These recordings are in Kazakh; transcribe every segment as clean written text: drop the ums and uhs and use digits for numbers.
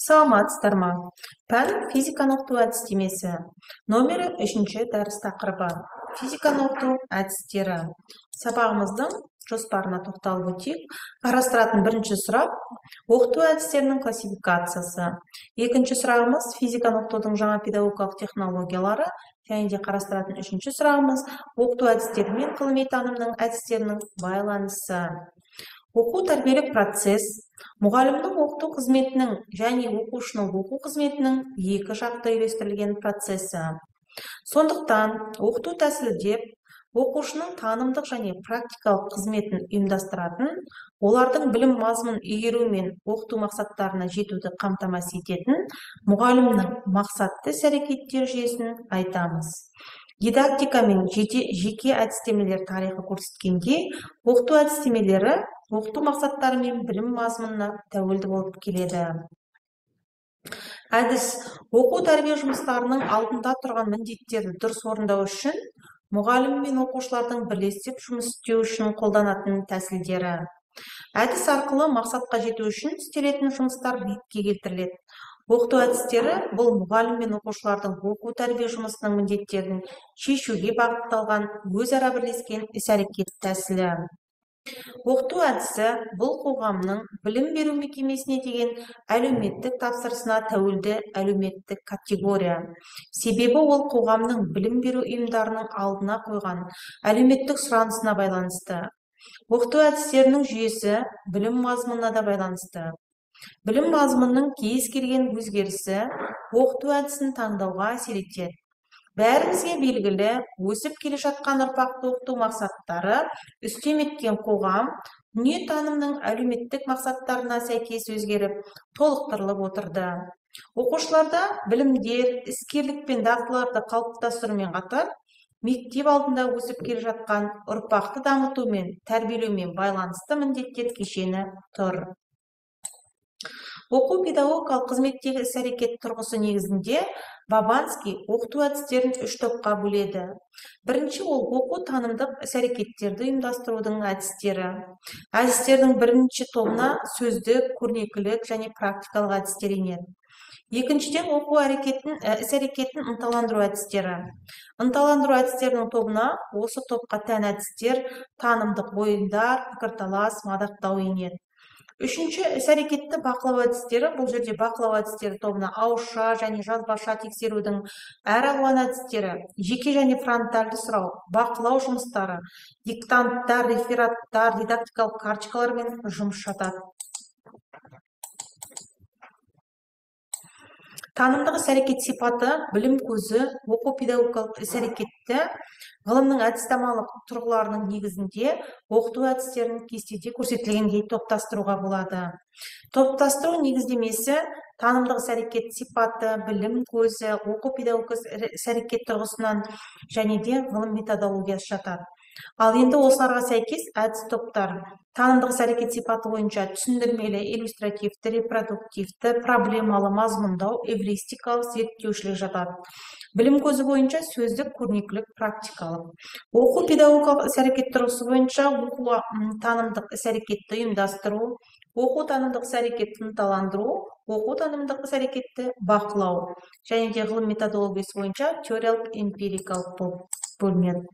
Саламатсыздар ма? Пән физиканы оқыту әдістемесі. Номері 3-ші дәріс тақырыбы. Физиканы оқыту әдістері. Сабағымыздың жоспарына тоқталып өтейік. Қарастыратын бірінші сұрақ оқыту әдістерінің классификациясы. Екінші сұрағымыз физиканы оқытудың жаңа педагогикалық технологиялары. Және де қарастыратын үшінші сұрағымыз оқыту әдістері мен ғылыми танымның әдістерінің байланысы. Оқу тәрбиелік процесс мұғалімнің оқыту қызметінің және оқушының оқу қызметінің екі жақты үйлестірілген процесі. Сондықтан оқыту тәсілі деп оқушының танымдық және практикалық қызметін ұйымдастыратын, олардың білім мазмұнын игеру мен оқыту мақсаттарына жетуді қамтамасыз ететін мұғалімнің мақсатты іс-әрекеттер жүйесін айтамыз. Дидактика мен жеке әдістемелер тарихы көрсеткенде, оқыту әдістемелері оқыту мақсаттары мен білім мазмұнына тәуелді болып келеді. Әдіс оқу тәрбие жұмыстарының алдында тұрған міндеттерді дұрыс орындау үшін мұғалім мен оқушылардың бірлесіп жұмыс істеу үшін қолданатын тәсілдері. Әдіс арқылы мақсатқа жету үшін істелетін жұмыстар ретке келтіріледі. Оқыту әдістері бұл мұғалім мен оқушылардың оқу тәрбие жұмысының міндеттерін шешуге бағытталған өзара бірлескен іс-әрекет тәсілі. Оқыту әдісі бұл қоғамның білім беру мекемесіне деген әлеуметтік тапсырысына тәуелді әлеуметтік категория. Себебі ол қоғамның білім беру ұйымдарының алдына қойған әлеуметтік сұранысына байланысты. Оқыту әдістерінің жүйесі білім мазмұнына да байланысты. Білім мазмұнының кез келген өзгерісі оқыту әдісін таңдауға әсер етеді. Бәрімізге белгілі, өсіп келе жатқан ұрпақты оқыту мақсаттары үстем еткен қоғам дүниетанымның әлеуметтік мақсаттарына сәйкес өзгеріп, толықтырылып отырды. Оқушыларда білімдер, іскерлік пен дағдыларды қалыптастырумен қатар, мектеп алдында өсіп келе жатқан ұрпақты дамыту мен тәрбиелеумен байланысты міндеттер кешені тұр. Оқу педагогикалық қызметтегі іс-әрекет тұрғысы негізінде Бабанский оқыту әдістерін 3 топқа бөледі. Бірінші ол оқу танымдық іс-әрекеттерді ұйымдастырудың әдістері. Әдістердің бірінші тобына сөздік, көрнекілік және практикалық әдістер енеді. Екіншіден оқу іс-әрекетін ынталандыру әдістері. Ынталандыру әдістерінің тобына осы топқа тән әдістер, танымдық ойындар, пікірталас, мадақтау енеді. Үшінші іс-әрекетті бақылау әдістері. Бұл жерде бақылау әдістері тобына ауызша және жазбаша тексерудің әр алуан әдістері, жеке және фронтальды сұрау, бақылау жұмыстары, диктанттар, рефераттар, дидактикалық карточкалар мен жұмыс жатады. Танымдық іс-әрекет сипаты, білім көзі, оқу педагогикалық іс-әрекетті ғылымның әдіснамалық тұрғыларының негізінде оқыту әдістерін кестеде көрсетілгендей топтастыруға болады. Топтастыру негіздемесі танымдық іс-әрекет сипаты, білім көзі, оқу педагогикалық іс-әрекет тұрғысынан және де ғылым методологиясы жатады. Ал енді осыларға сәйкес әдіс топтар танымдық іс-әрекет сипаты бойынша түсіндірмелі, иллюстративті, репродуктивті, проблемалы, мазмұндау, эвристикалық, зерттеушілік жатады. Білім көзі бойынша сөздік, көрнекілік, практикалық. Оқу педагогикалық іс-әрекет тұрғысы бойынша оқу танымдық іс-әрекетті ұйымдастыру, оқу танымдық іс-әрекетті ынталандыру, оқу танымдық іс-әрекетті бақылау және де ғылым методологиясы бойынша теориялық, эмпирикалық болып бөлінеді.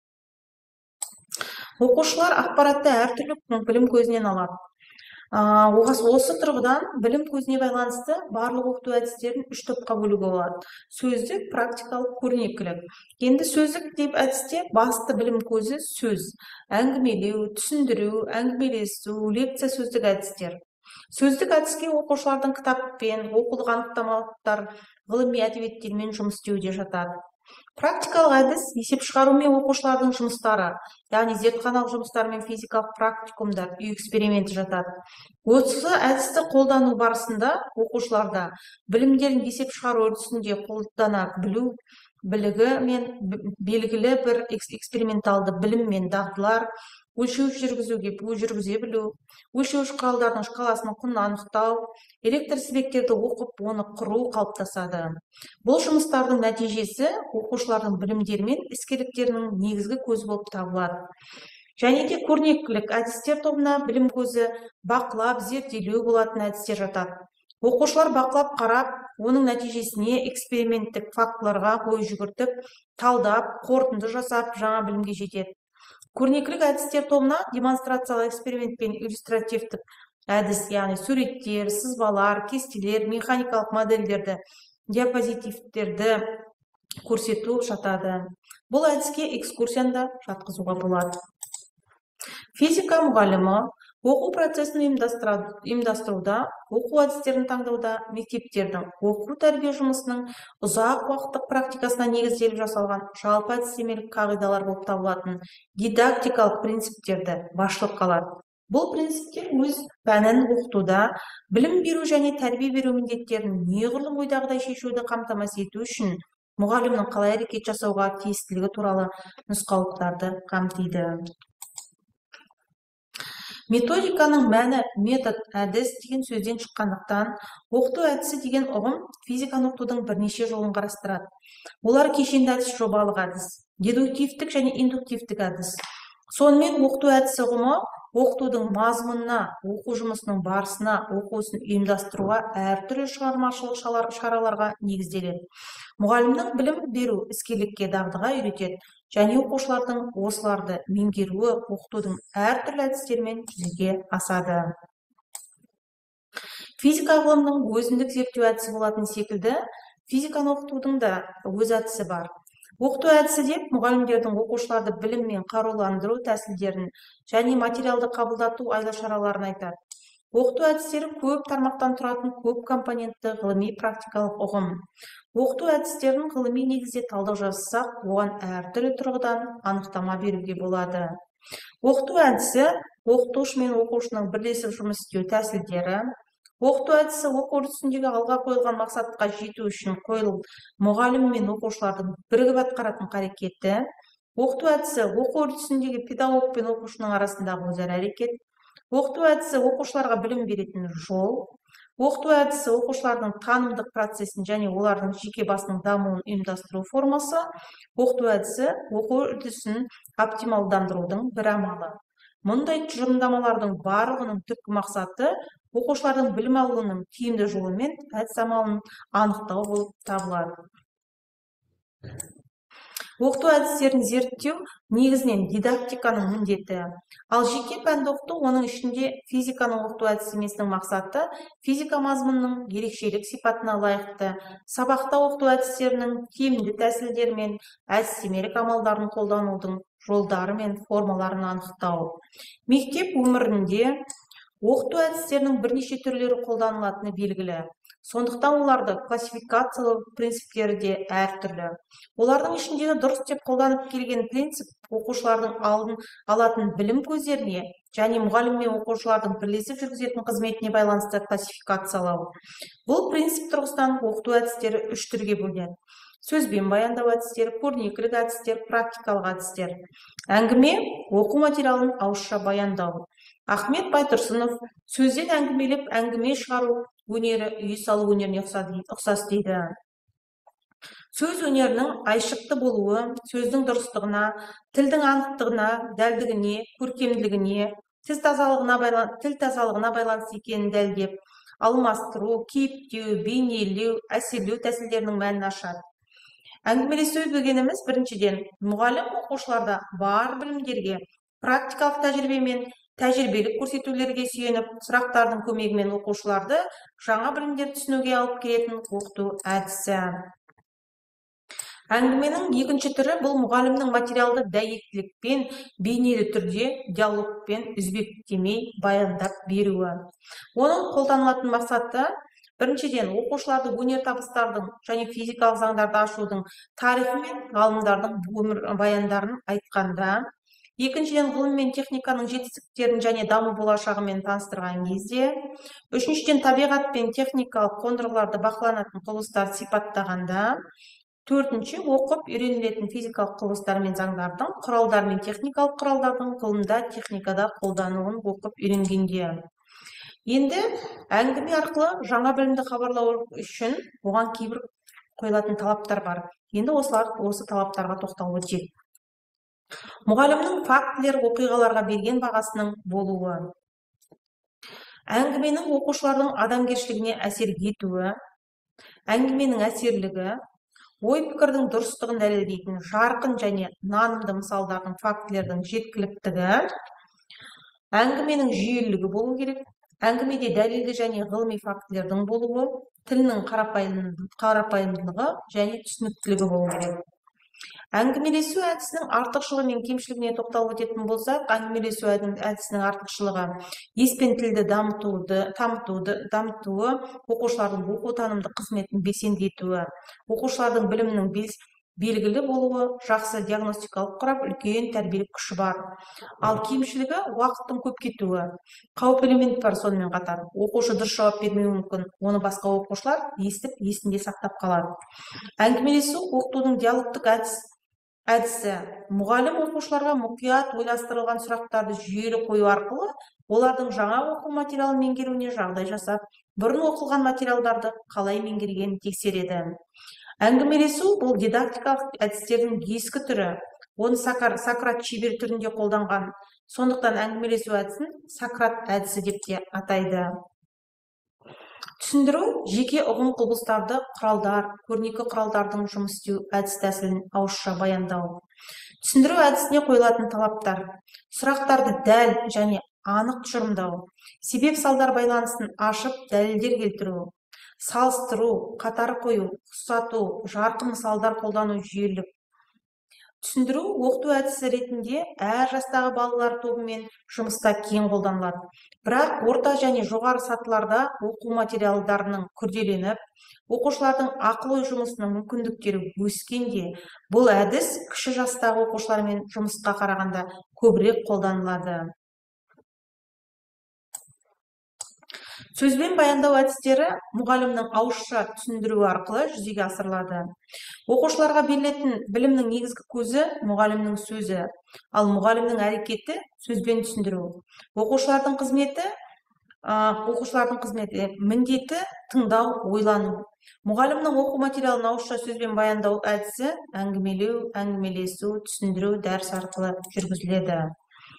Оқушылар ақпаратты әртүрлі білім көзінен алады. Осы тұрғыдан білім көзіне байланысты барлық оқыту әдістерін 3 топқа бөлуге болады. Сөздік, практикалық, көрнекілік. Енді сөздік деп әдісте басты білім көзі сөз, әңгімелеу, түсіндіру, әңгімелесу, лекция сөздік әдістер. Сөздік әдіске оқушылардың кітаппен, оқылған анықтамалықтар, ғылыми әдебиеттермен жұмыс істеуде жатады. Практикалық әдіс есеп шығарумен оқушылардың жұмыстары, яғни зертханалық жұмыстар мен физикалық практикумдар, үй эксперименті жатады. Осы әдісті қолдану барысында оқушыларда білімдерін есеп шығару үрдісінде қолдана білу, білігі мен белгілі бір эксперименталды білім мен дағдылар, өлшеуіш жүргізе білу, өлшеуіш құралдардың шкаласының құнын анықтау, электр тізбектерді оқып, оны құру қалыптасады. Бұл жұмыстардың нәтижесі оқушылардың білімдері мен іскерліктерінің негізгі көзі болып табылады. Және де көрнекілік әдістер тобына білім көзі бақылап, зерделеу болатын әдістер жатады. Оқушылар бақылап қарап, оның нәтижесіне эксперименттік фактыларға ой жүгіртіп, талдап, қорытынды жасап, жаңа білімге жетеді. Көрнекілік әдістер тобына демонстрациялық эксперимент пен иллюстративтік әдіс, яғни суреттер, сызбалар, кестелер, механикалық модельдерді, диапозитивтерді көрсету жатады. Бұл әдіске экскурсияны да жатқызуға болады. Физика мұғалімі оқу процесін ұйымдастыруда, оқу әдістерін таңдауда, мектептердің оқу тәрбие жұмысының ұзақ уақыттық практикасына негізделіп жасалған жалпы әдістемелік қағидалар болып табылатын дидактикалық принциптерді басшылыққа алады. Бұл принциптер өз пәнін оқытуда білім беру және тәрбие беру міндеттерін неғұрлым ойдағыдай шешуді қамтамасыз ету үшін мұғалімнің қалай әрекет жасауға тиістілігі туралы нұсқаулықтарды қамтиды. Методиканың мәні метод, әдіс деген сөзден шыққандықтан, оқыту әдісі деген ұғым физиканы оқытудың бірнеше жолын қарастырады. Олар кешенді әдіс, жобалық әдіс, дедуктивтік және индуктивтік әдіс. Сонымен оқыту әдісі ұғымы оқытудың мазмұнына, оқу жұмысының барысына, оқу ісін ұйымдастыруға әртүрлі шығармашылық шараларға негізделеді. Мұғалімнің білім беру іскерлікке дағдыға үйретеді және оқушылардың осыларды меңгеруі оқытудың әртүрлі әдістермен жүзеге асады. Физика ғылымның өзіндік зерттеу әдісі болатын секілді, физиканы оқытудың да өз әдісі бар. Оқыту әдісі деп мұғалімдердің оқушыларды біліммен қаруландыру тәсілдерін және материалды қабылдату айлы шараларын айтады. Оқыту әдістері көп тармақтан тұратын көп компонентті ғылыми практикалық ұғым. Оқыту әдістерін ғылыми негізде талдау жасасақ, оған әртүрлі тұрғыдан анықтама беруге болады. Оқыту әдісі оқытушы мен оқушының бірлесіп жұмыс істеу тәсілдері. Оқыту әдісі оқу үрдісіндегі алға қойылған мақсатқа жету үшін қойылып, мұғалім мен оқушылардың бірігіп атқаратын қарекеті. Оқыту әдісі оқу үрдісіндегі педагог пен оқушының арасындағы өзара әрекет. Оқыту әдісі оқушыларға білім беретін жол. Оқыту әдісі оқушылардың танымдық процесін және олардың жеке басының дамуын ұйымдастыру формасы. Оқыту әдісі оқу үрдісін оптималдандырудың бір амалы. Мұндай тұжырымдамалардың барлығының түпкі мақсаты оқушылардың білім алуының тиімді жолы мен әдіс амалын анықтау болып табылады. Оқыту әдістерін зерттеу негізінен дидактиканың міндеті. Ал жеке пәнді оқыту, оның ішінде физиканың оқыту әдістемесінің мақсаты физика мазмұнының ерекшелік сипатына лайықты сабақта оқыту әдістерінің тиімді тәсілдері мен әдістемелік амалдарын қолданудың жолдары мен формаларын анықтау. Мектеп өмірінде оқыту әдістерінің бірнеше түрлері қолданылатыны белгілі. Сондықтан оларды классификациялау принциптері де әртүрлі. Олардың ішіндегі дұрыс деп қолданып келген принцип оқушылардың алдын алатын білім көздеріне және мұғалім мен оқушылардың бірлесіп жүргізетін қызметіне байланысты классификациялау. Бұл принцип тұрғысынан оқыту әдістері үш түрге бөлінеді. Сөзбен баяндау әдістері, көрнекілік әдістер, практикалық әдістер. Әңгіме оқу материалын ауызша баяндау. Ахмет Байтұрсынов сөзден әңгімелеп әңгіме шығару өнері үй салу өнеріне ұқсас дейді. Сөз өнерінің айшықты болуы сөздің дұрыстығына, тілдің анықтығына, дәлдігіне, көркемділігіне, тіл тазалығына байланысты екенін дәлдеп, алмастыру, кейіптеу, бейнелеу, әсерлеу тәсілдерінің мәнін ашады. Әңгімелесу дегеніміз біріншіден мұғалім оқушыларда бар білімдерге практикалық тәжірибе мен тәжірибелік көрсетулерге сүйеніп, сұрақтардың көмегімен оқушыларды жаңа білімдер түсінуге алып келетін оқыту әдісі. Әңгіменің екінші түрі бұл мұғалімнің материалды дәйектілікпен, бейнелі түрде, диалогпен үзбектемей баяндап беруі. Оның қолданылатын мақсаты біріншіден оқушыларды өнертабыстардың және физикалық заңдарды ашудың тарихы мен ғалымдардың өмір баяндарын айтқанда, екіншіден ғылым мен техниканың жетістіктерін және даму болашағымен таныстырған кезде, үшіншіден табиғат пен техникалық қондырғыларды бақыланатын құбылыстарды сипаттағанда, төртінші оқып үйренілетін физикалық құбылыстар мен заңдардың, құралдар мен техникалық құралдардың ғылымда, техникада қолдануын оқып үйренгенде. Енді әңгіме арқылы жаңа білімді хабарлау үшін оған кейбір қойылатын талаптар бар. Енді осы талаптарға тоқталып өтейік. Мұғалімнің фактілер оқиғаларға берген бағасының болуы. Әңгіменің оқушылардың адамгершілігіне әсер етуі, әңгіменің әсерлігі, ой-пікірдің дұрыстығын дәлелдейтін жарқын және нанымды мысалдардың, фактілердің жеткіліктігі, әңгіменің жүйелілігі болу керек, әңгімеде дәлелді және ғылыми фактілердің болуы, тілінің қарапайымдылығы және түсініктілігі болу керек. Әңгімелесу әдісінің артықшылығы мен кемшілігіне тоқталып өтетін болсақ, әңгімелесу әдісінің артықшылығы ес пен тілді дамытуы, оқушылардың оқу-танымдық қызметін белсенді етуі, оқушылардың білімінің белгілі болуы, жақсы диагностикалық құрап, үлкен тәрбиелік күші бар. Ал кемшілігі уақыттың көп кетуі. Қауіп элемент бар сонымен қатар. Оқушы дұрыс жауап бермеуі мүмкін, оны басқа оқушылар естіп, есінде сақтап қалады. Әңгімелесу оқытудың диалогтық әдісі. Мұғалім оқушыларға мұқият ойластырылған сұрақтарды жүйелі қою арқылы олардың жаңа оқу материалын меңгеруіне жағдай жасап, бұрын оқылған материалдарды қалай меңгергенін тексереді. Әңгімелесу бұл дидактикалық әдістердің ескі түрі. Оны Сократ шебер түрінде қолданған. Сондықтан әңгімелесу әдісін Сократ әдісі деп те атайды. Түсіндіру жеке ұғым құбылыстарды құралдар, көрнекі құралдардың жұмыс істеу әдіс тәсілін ауызша баяндау. Түсіндіру әдісіне қойылатын талаптар: сұрақтарды дәл және анық тұжырымдау, себеп салдар байланысын ашып, дәлелдер келтіру, салыстыру, қатар қою, ұқсату, жарқын мысалдар қолдану, жүйелілік. Түсіндіру оқыту әдісі ретінде әр жастағы балалар тобымен жұмыста кең қолданылады. Бірақ орта және жоғары сатыларда оқу материалдарының күрделеніп, оқушылардың ақыл ой жұмысының мүмкіндіктері өскенде, бұл әдіс кіші жастағы оқушылармен жұмысқа қарағанда көбірек қолданылады. Сөзбен баяндау әдістері мұғалімнің ауызша түсіндіруі арқылы жүзеге асырылады. Оқушыларға берілетін білімнің негізгі көзі мұғалімнің сөзі, ал мұғалімнің әрекеті сөзбен түсіндіру. Оқушылардың қызметі міндеті тыңдау, ойлану. Мұғалімнің оқу материалын ауызша сөзбен баяндау әдісі әңгімелеу, әңгімелесу, түсіндіру дәріс арқылы жүргізіледі.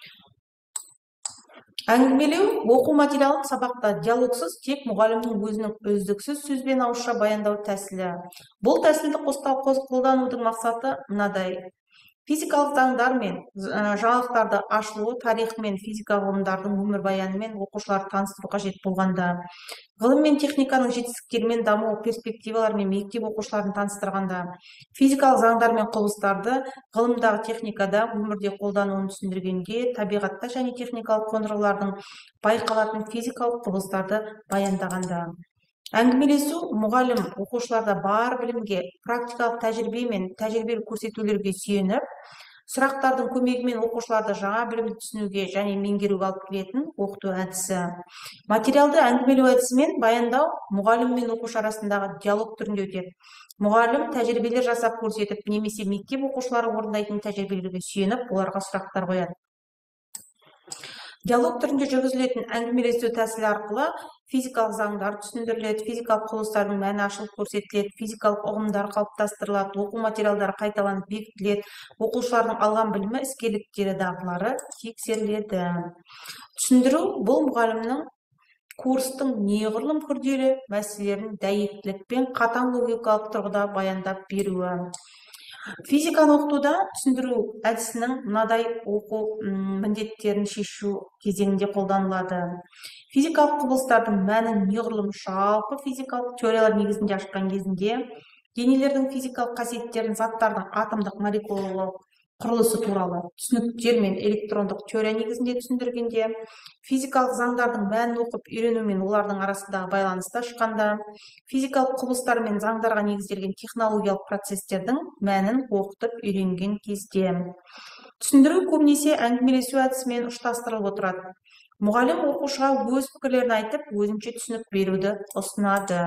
Әңгімелеу оқу материалын сабақта диалогсыз тек мұғалімнің өзінің үздіксіз сөзбен ауызша баяндау тәсілі. Бұл тәсілді қолданудың мақсаты мынадай: физикалық заңдар мен жаңалықтарды ашылуы, тарих мен физика ғылымдардың өмірбаянымен оқушыларды таныстыру қажет болғанда, ғылым мен техниканың жетістіктерімен даму перспективаларымен мектеп оқушыларын таныстырғанда, физикалық заңдар мен құбылыстарды ғылымдағы техникада өмірде қолдануын түсіндіргенде, табиғатта және техникалық қондырғылардың байқалатын физикалық құбылыстарды баяндағанда. Әңгімелесу мұғалім оқушыларда бар білімге практикалық тәжірибе мен тәжірибелік көрсетулерге сүйеніп, сұрақтардың көмегімен оқушыларды жаңа білімді түсінуге және меңгеруге алып келетін оқыту әдісі. Материалды әңгімелеу әдісімен баяндау мұғалім мен оқушы арасындағы диалог түрінде өтеді. Мұғалім тәжірибелер жасап көрсетіп, немесе мектеп оқушылары орындайтын тәжірибелерге сүйеніп, оларға сұрақтар қояды. Диалог түрінде жүргізілетін әңгімелесу тәсілі арқылы физикалық заңдар түсіндіріледі, физикалық құбылыстардың мәні ашылып көрсетіледі, физикалық ұғымдар қалыптастырылады, оқу материалдары қайталанып бекітіледі, оқушылардың алған білімі, іскерліктері, дағдылары тексеріледі. Түсіндіру бұл мұғалімнің курстың неғұрлым күрделі мәселелерін дәйектілікпен қатаң логикалық тұрғыда баяндап беруі. Физиканы оқытуда түсіндіру әдісінің мынадай оқу міндеттерін шешу кезеңінде қолданылады. Физикалық құбылыстардың мәнін неғұрлым жалпы физикалық теориялар негізінде ашқан кезінде, денелердің физикалық қасиеттерін, заттардың атомдық молекулалық құрылысы туралы түсініктер мен электрондық теория негізінде түсіндіргенде, физикалық заңдардың мәнін оқып үйрену мен олардың арасындағы байланысты ашқанда, физикалық құбылыстар мен заңдарға негізделген технологиялық процестердің мәнін оқытып үйренген кезде. Түсіндіру көбінесе әңгімелесу әдісімен ұштастырылып отырады. Мұғалім оқушыға өз пікірлерін айтып, өзінше түсінік беруді ұсынады.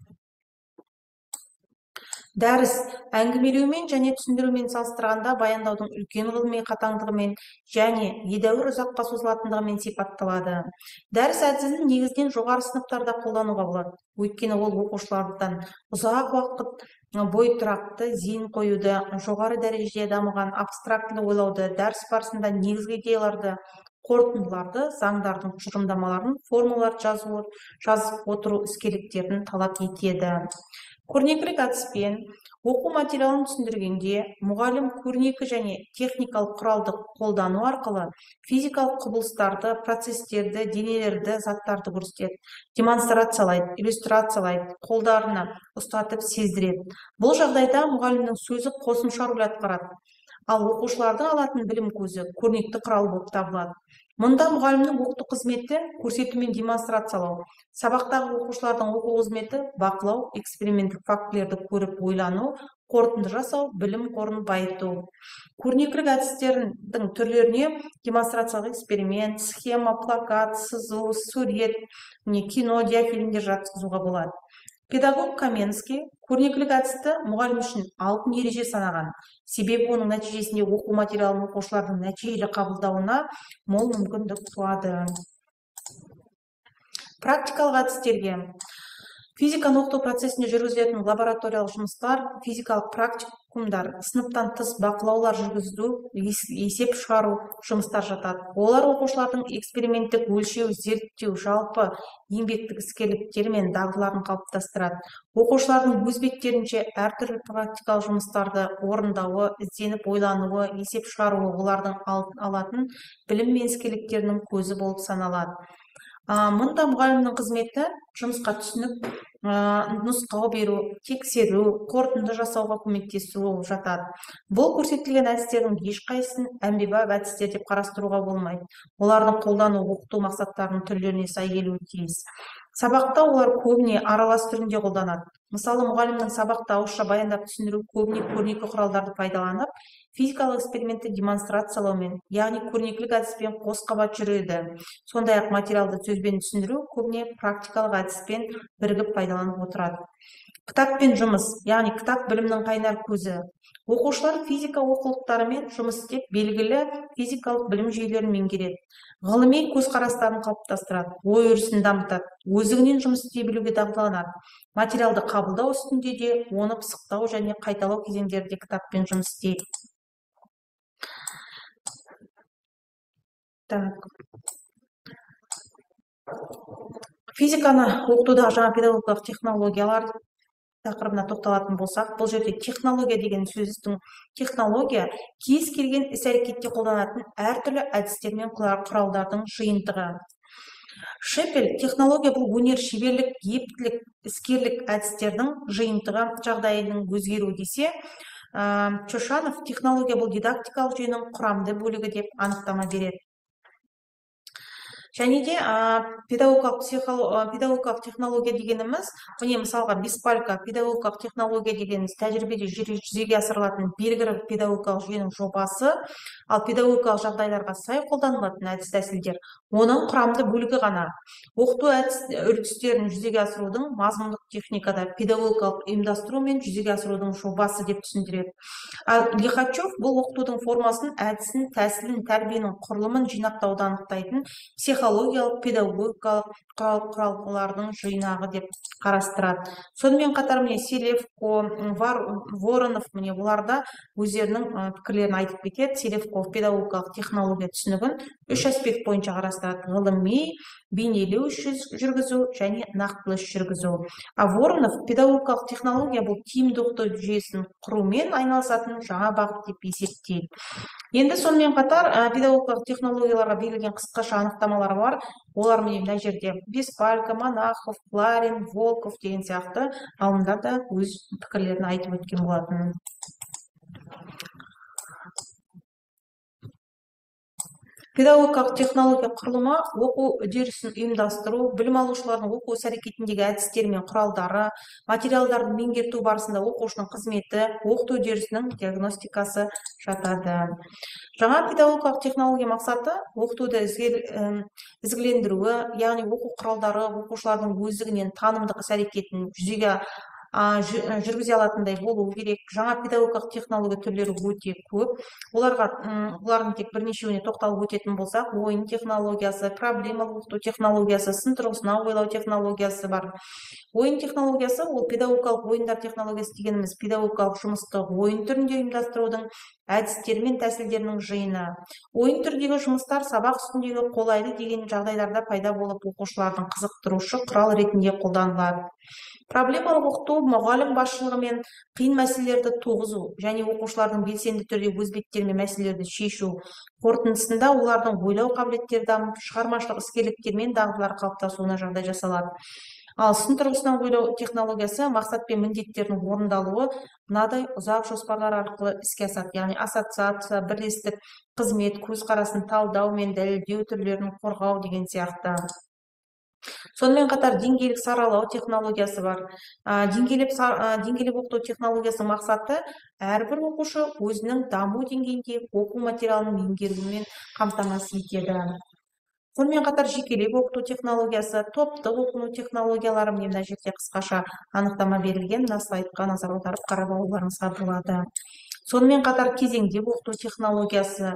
Дәріс әңгімелеумен және түсіндірумен салыстырғанда баяндаудың үлкен ғылыми қатаңдығымен және едәуір ұзаққа созылатындығымен сипатталады. Дәріс әдісін негізінен жоғары сыныптарда қолдануға болады. Өйткені ол оқушылардан ұзақ уақыт бой тұрақты зейін қоюды, жоғары дәрежеде дамыған абстрактілі ойлауды, дәріс барысында негізгі идеяларды қорытындыларды, заңдардың тұжырымдамаларын, формулаларды жазып отыру іскерліктерін талап етеді. Көрнекілік әдіспен оқу материалын түсіндіргенде мұғалім көрнекі және техникалық құралды қолдану арқылы физикалық құбылыстарды, процестерді, денелерді, заттарды көрсетеді, демонстрациялайды, иллюстрациялайды, қолдарына ұстатып сездіреді. Бұл жағдайда мұғалімнің сөзі қосымша рөл атқарады, ал оқушылардың алатын білім көзі көрнекті құрал болып табылады. Мұнда мұғалімнің оқыту қызметі көрсету мен демонстрациялау, сабақтағы оқушылардың оқу қызметі бақылау, эксперименттік фактілерді көріп ойлану, қорытынды жасау, білім қорын байыту. Көрнекілік әдістердің түрлеріне демонстрациялық эксперимент, схема, плакат, сызу, сурет, кино, диафильмдер жатқызуға болады. Педагог Каменский көрнекілік әдісті мұғалім үшін алтын ереже санаған. Себебі оның нәтижесінде оқу материалын оқушылардың нәтижелі қабылдауына мол мүмкіндік туады. Практикалық әдістерге физиканы оқыту процесінде жүргізілетін лабораториялық жұмыстар, физикалық практикумдар, сыныптан тыс бақылаулар жүргізу, есеп шығару жұмыстар жатады. Олар оқушылардың эксперименттік өлшеу, зерттеу, жалпы еңбектік іскерліктері мен дағдыларын қалыптастырады. Оқушылардың өз беттерінше әртүрлі практикалық жұмыстарды орындауы, ізденіп ойлануы, есеп шығаруы олардың алатын білім мен іскерліктерінің көзі болып саналады. Мұнда мұғалімнің қызметі жұмысқа түсініп, нұсқау беру, тексеру, қорытынды жасауға көмектесу жатады. Бұл көрсетілген әдістердің ешқайсысын әмбебап әдістер деп қарастыруға болмайды. Олардың қолдану оқыту мақсаттарының түрлеріне сай келуі тиіс. Сабақта олар көбіне аралас түрінде қолданады. Мысалы, мұғалімнің сабақта ауызша баяндап түсіндіру көбіне көрнекі құралдарды пайдаланып, физикалық экспериментті демонстрациялаумен, яғни көрнекілік әдіспен қос қабат жүреді. Сондай-ақ материалды сөзбен түсіндіру көбіне практикалық әдіспен бірігіп пайдаланып отырады. Кітаппен жұмыс, яғни кітап білімнің қайнар көзі. Оқушылар физика оқулықтарымен жұмыс істеп, белгілі физикалық білім жүйелерін меңгереді. Ғылыми көзқарастарын қалыптастырады, ой өрісін дамытады, өздігінен жұмыс істей білуге дағдыланады. Материалды қабылдау үстінде де, оны пысықтау және қайталау кезеңдерінде кітаппен жұмыс істейді. Физиканы оқытудағы жаңа педагогикалық технологиялар тақырыбына тоқталатын болсақ, бұл жерде технология деген сөздің технология кез келген іс-әрекетте қолданатын әртүрлі әдістер мен құралдардың жиынтығы. Шепель технология бұл өнер, шеберлік, ептілік, іскерлік әдістердің жиынтығы жағдайының өзгеру десе, Чошанов технология бұл дидактикалық жүйенің құрамды бөлігі деп анықтама береді. Және де педагогикалық технология дегеніміз, міне мысалға беспалька педагогикалық технология дегеніміз тәжірибеде жүзеге асырылатын белгілі педагогикалық жүйенің жобасы, ал педагогикалық жағдайларға сай қолданылатын әдіс тәсілдер оның құрамды бөлігі ғана. Оқыту үрдістерін жүзеге асырудың мазмұндық техникада педагогикалық ұйымдастыру мен жүзеге асырудың жобасы деп түсіндіреді. Лихачев бұл оқытудың формасын, әдісін, тәсілін, тәрбиенің құрылымын жинақтауды анықтайтын психологиялық, педагогикалық құралдардың жинағы деп қарастырады. Сонымен қатар міне Селевко, Воронов міне бұларда өздерінің пікірлерін айтып кетеді. Селевко педагогикалық технология түсінігін үш аспект бойынша қарастырады: ғылыми, бейнелеу жүргізу және нақтылы жүргізу. Воронов педагогикалық технология бұл тиімді оқыту жүйесін құрумен айналысатын жаңа бағыт деп есептейді. Енді сонымен қатар педагогикалық технологияларға берілген қысқаша анықтамалар бар. Олар мына жерде Беспалько, Монахов, Кларин, Волков деген сияқты ғалымдар да өз пікірлерін айтып өткен болатын. Педагогикалық технология құрылымы оқу үдерісін ұйымдастыру, білім алушылардың оқу іс-әрекетіндегі әдістері мен құралдары, материалдарды меңгерту барысында оқушының қызметі, оқыту үдерісінің диагностикасы жатады. Жаңа педагогикалық технология мақсаты оқытуды ізгілендіруі, яғни оқу құралдары оқушылардың өздігінен танымдық іс-әрекетін жүзеге жүргізе алатындай болуы керек. Жаңа педагогикалық технология түрлері өте көп. Олардың тек бірнешеуіне тоқталып өтетін болсақ, ойын технологиясы, проблемалық оқыту технологиясы, сын тұрғысынан ойлау технологиясы бар. Ойын технологиясы ол педагогикалық ойындар технологиясы дегеніміз педагогикалық жұмысты ойын түрінде ұйымдастырудың әдістері мен тәсілдерінің жиыны. Ойын түрдегі жұмыстар сабақ үстіндегі қолайлы деген жағдайларда пайда болып, оқушылардың қызықтырушы құрал ретінде қолданылады. Проблемалық оқыту мұғалім басшылығымен қиын мәселелерді туғызу және оқушылардың белсенді түрде өз беттерімен мәселелерді шешу қорытындысында олардың ойлау қабілеттері дамып, шығармашылық іскерліктер мен дағдылар қалыптасуына жағдай жасалады. Ал сын тұрғысынан ойлау технологиясы мақсат пен міндеттердің орындалуы мынадай ұзақ жоспарлар арқылы іске асады. Яғни ассоциация, бірлестік, қызмет, көзқарасын талдау мен дәлелдеу түрлерін қорғау деген сияқты. Сонымен қатар деңгейлік саралау технологиясы бар. Деңгейлік оқыту технологиясының мақсаты әрбір оқушы өзінің даму деңгейінде оқу материалын меңгеруімен қамтамасыз етеді. Сонымен қатар жекелеп оқыту технологиясы, топтық оқыту технологиялары мына жерде қысқаша анықтама берілген. Мына слайдқа назар аударып қарап алуларыңызға болады. Сонымен қатар кезеңдеп оқыту технологиясы.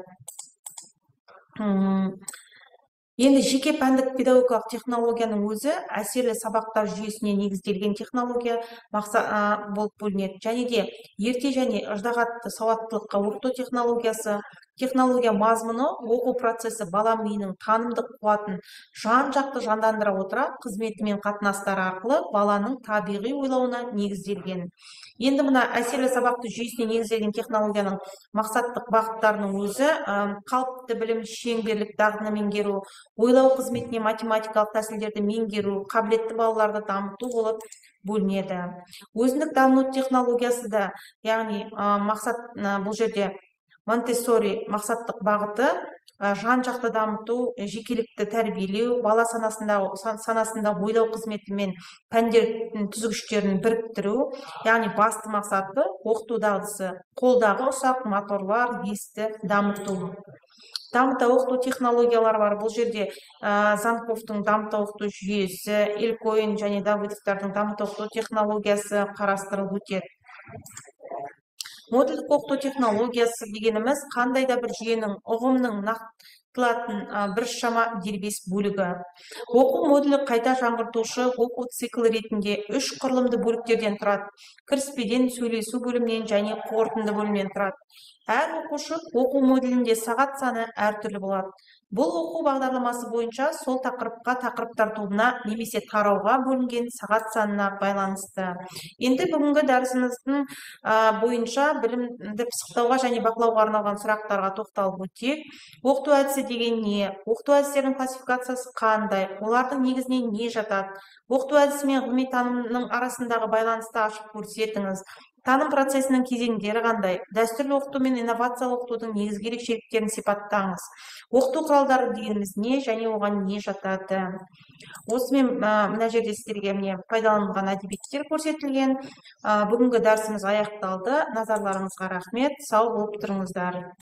Енді жеке пәндік педагогикалық технологияның өзі әсерлі сабақтар жүйесіне негізделген технология болып бөлінеді. Және де ерте және ыждағатты сауаттылыққа оқыту технологиясы. Технология мазмұны оқу процесі бала миының танымдық қуатын жан-жақты жандандыра отыра қызметі мен қатынастары арқылы баланың табиғи ойлауына негізделген. Енді мына әсерлі сабақты жүйесіне негізделген технологияның мақсаттық бағыттарының өзі қалыпты білім, шеңберлік дағдыны меңгеру, ойлау қызметіне математикалық тәсілдерді меңгеру, қабілетті балаларды дамыту болып бөлінеді. Өзіндік даму технологиясы да, яғни мақсат бұл жерде Монтессори мақсаттық бағыты жан-жақты дамыту, жекелікті тәрбиелеу, бала санасында ойлау қызметі мен пәндер түзгіштерін біріктіру, яғни басты мақсаты оқыту дағдысы, қолдағы ұсақ моторлар, есті дамыту. Дамыта оқыту технологиялары бар. Бұл жерде Занковтың дамыта оқыту жүйесі, Илкоин және Давыдовтардың дамыта оқыту технологиясы қарастырылып өтеді. Модульдік оқыту технологиясы дегеніміз қандай да бір жүйенің ұғымның нақтылатын біршама дербес бөлігі. Оқу модулі қайта жаңғыртушы оқу циклі ретінде 3 құрылымды бөліктерден тұрады. Кіріспеден, сөйлесу бөлімінен және қорытынды бөлімінен тұрады. Әр оқушы оқу модулінде сағат саны әртүрлі болады. Бұл оқу бағдарламасы бойынша сол тақырыпқа тақырыптар тобына немесе тарауға бөлінген сағат санына байланысты. Енді бүгінгі дәрісіміздің бойынша білімді пысықтауға және бақылауға арналған сұрақтарға тоқталып өтейік. Оқыту әдісі деген не? Оқыту әдістерінің классификациясы қандай? Олардың негізіне не жатады? Оқыту әдісі мен ғылыми танымның арасындағы байланысты ашып көрсетіңіз. Таным процесінің кезеңдері қандай? Дәстүрлі оқыту мен инновациялық оқытудың негізгі ерекшеліктерін сипаттаңыз. Оқыту құралдары дегеніміз не және оған не жатады? Осымен мына жерде сіздерге пайдаланылған әдебиеттер көрсетілген. Бүгінгі дәрісіміз аяқталды. Назарларыңызға рахмет. Сау болып тұрыңыздар.